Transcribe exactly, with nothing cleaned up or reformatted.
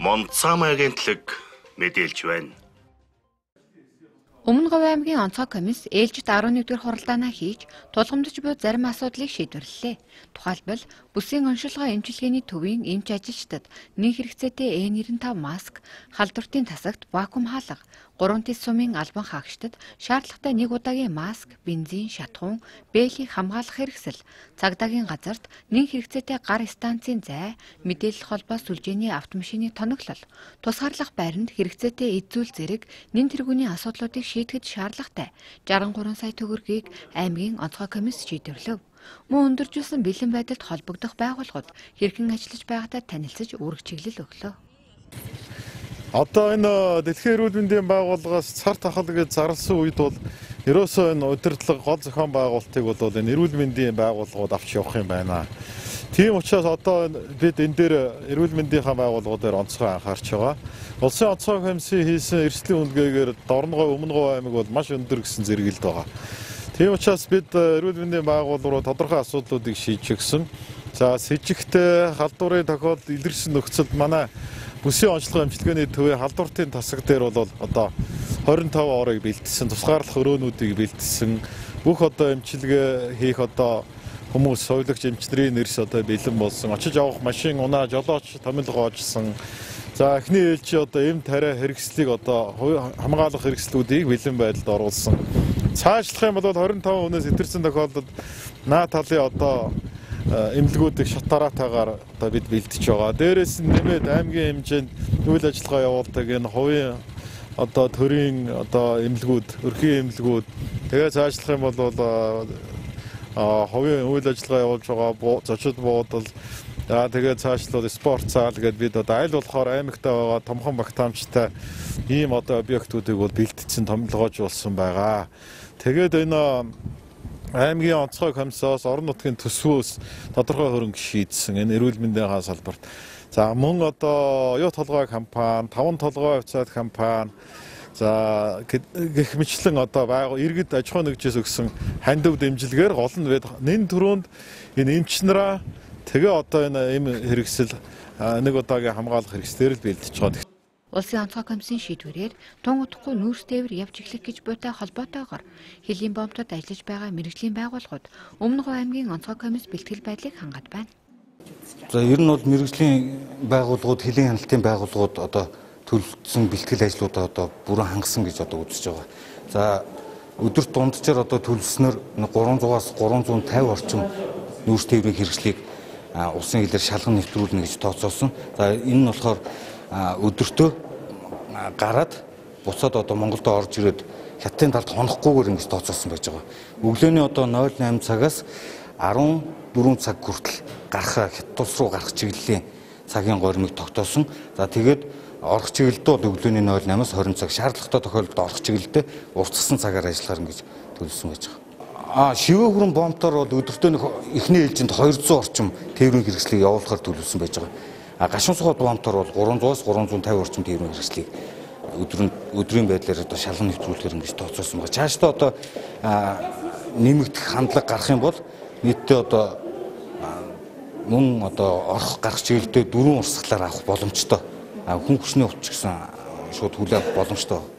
Монцам агентлаг мэдээлж байна. Өмнө Говь аймгийн онцгой комисс ээлжид арван нэгдүгээр хуралдаанаа хийж тулгамдж буй зарим асуудлыг шийдвэрлэлээ. Тухайлбал бүсийн оншилгоо эмчилгээний төвийн эмч ажилчдад нэг хэрэгцээтэй Н нэрэн тав маск, халдвартын тасагт вакуум хаалга, гурван тис сумын албан хаагчдад шаардлагатай нэг удаагийн маск, бензин, шатхуун, бээлийг хамгаалах хэрэгсэл, цагдаагийн газарт нэг хэрэгцээтэй гар станцын зай, мэдээлэл холбоо сүлжээний автомашины тоноглол, тусгаарлах байранд хэрэгцээтэй эд зүйл зэрэг нэн тэргүүний асуудлуудыг шийдэхэд шаардлагатай жарган гурван сая төгрөгийг аймгийн онцгой комисс шийдвэрлэв. Мөн өндөржүүлсэн бэлэн байдалд холбогдох байгууллагууд хэрхэн ажиллаж байгаатай танилцж үүрэг чиглэл өглөө. Одоо энэ дэлхийн эрүүл мэндийн байгууллагаас цар тахал гэж зарласан үед бол ерөөсөө энэ удирдлага гол зохион байгуулалтыг бол энэ эрүүл мэндийн байгууллагууд авч явах юм байна. Тийм учраас одоо бид энэ дээр эрүүл мэндийнхаа байгууллагуудаар онцгой анхаарч байгаа. Улсын онцгой комиссийн хийсэн эрсдлийн үндэгээр Дорногов, Өмнө Говь аймаг бол маш өндөр гэсэн зэрэгэлд байгаа. Тийм учраас бид эрүүл мэндийн байгууллагууд тодорхой асуудлуудыг шийдэж гисэн. За с жигтэй халдварын тохиолдолд илэрсэн нөхцөлд манай бүсийн онцлог эмчилгээний төвийн халдвартын тасаг дээр бол одоо хорин тав орыг бэлдсэн, тусгаарлах өрөөнүүдийг бэлдсэн, бүх одоо эмчилгээ хийх одоо хүмүүс соёлогч эмчнэрийн нэрс одоо бэлэн болсон. Очиж авах машин, унаа, жолооч томилго оожсон. За эхний ээлжийн одоо эм тариа хэрэгслийг одоо хамгаалах хэрэгслүүдийг бэлэн байдалд оруулсан. Цаашлах юм бол хорин тав хүнээс илэрсэн тохиолдолд наа талын одоо эмнэлгүүдийг шат тараатаагаар одоо бид бэлдэж байгаа. Дээрээс нь нэмээд аймгийн хэмжээнд үйл ажиллагаа явуулдаг энэ хувийн одоо төрийн одоо эмнэлгүүд, өрхийн эмнэлгүүд тэгээ цаашлах юм бол хувийн үйл ажиллагаа явуулж байгаа зочид буудал тэгээ цаашлал спорт зал гэдээ бид одоо аль болохоор аймагтаа байгаа томхон багтаамжтай ийм одоо объектуудыг бол бэлтгэсэн, томилгоожуулсан байгаа. Тэгээд энэ аймгийн онцгой комиссоос орон нутгийн төсвөөс тодорхой хөрөнгө шийдсэн энэ эрүүл мэндийн салбарт. За мөн одоо оюу толгой компани, таван толгой хувьцаат компани, за гэх мэтлэн одоо байгуу иргэд аж ахуй нэгжээс өгсөн хандив дэмжлэгээр гол нь нэн төрөнд энэ эмч нараа тэгээ одоо энэ эм хэрэгсэл нэг удаагийн хамгаалах хэрэгслээр л бэлдэж байгаа. Улсын онцгой комиссийн шийдвэрээр тун утгагүй нүүрс тээвэр явж эхлэх гэж буйтай холбоотойгоор хэлийн бомтод ажиллаж байгаа мэргэжлийн байгууллагууд Өмнө Говь аймгийн онцгой комисс бэлтгэл байдлыг хангад байна. За ер нь бол мэргэжлийн байгууллагууд, хэлийн хяналтын байгууллагууд одоо төлөвлөсөн бэлтгэл ажлуудаа одоо бүрэн хангасан гэж одоо үзэж байгаа. За өдөрт дунджаар одоо төлөвлөснөр гурван зугаас гурван зуун тавин орчим нүүрс тээврийн хэрэгслийг улсын хилээр шалган нэвтрүүлнэ гэж тооцоосон. За энэ нь болохоор өдөртөө гараад буцаад одоо Монголд орж ирээд хятадын талд хонохгүйгээр ингэж тооцоосон байж байгаа. Өглөөний одоо ноль найман цагаас арван дөрвөн цаг хүртэл гарах хятад улс руу гарах чиглэлийн цагийн гормыг тогтоосон. За тэгээд орох чиглэлдээ бол өглөөний ноль наймаас хорин цаг, шаардлагатай тохиолдолд орох чиглэлдээ уртасгасан цагаар ажиллахаар ингэж төлөвлөсөн байж байгаа. А шивээ хүрэн бомтоор бол өдөртөө эхний ээлжинд хоёр зуун орчим тээврийн хэрэгслийг явуулахаар төлөвлөсөн байж байгаа. А гашуун сухад бомтоор бол гурван зуунаас гурван зуун тавин орчим тээврийн хэрэгслийг өдрийн өдрийн байдлаар одоо шалган нэвтрүүлэхээр ингэж тооцоосон байна. Цаашдаа одоо нэмэгдэх хандлага гарах юм бол нийтдээ одоо мөн одоо орох гарах чиглэлдээ дөрвөн урсгалаар авах боломжтой. Хүн хүчний хувьд ч гэсэн шууд хүлээх боломжтой.